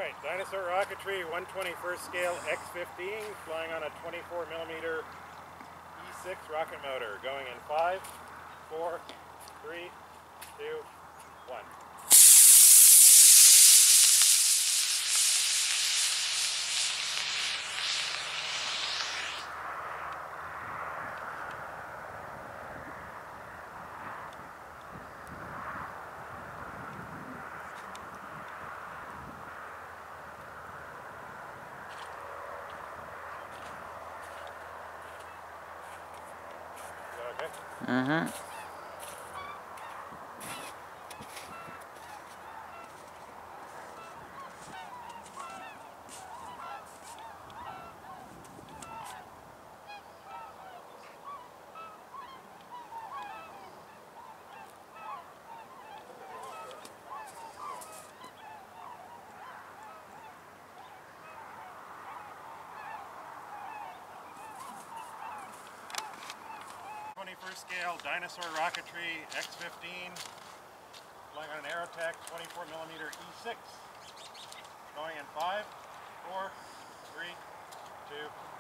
Alright, Dinosaur Rocketry 121st scale X15 flying on a 24mm E6 rocket motor going in 5, 4, 3, 2, 1. Okay. Mm-hmm. Scale Dinosaur Rocketry X15 flying on an Aerotech 24mm E6 going in 5, 4, 3, 2,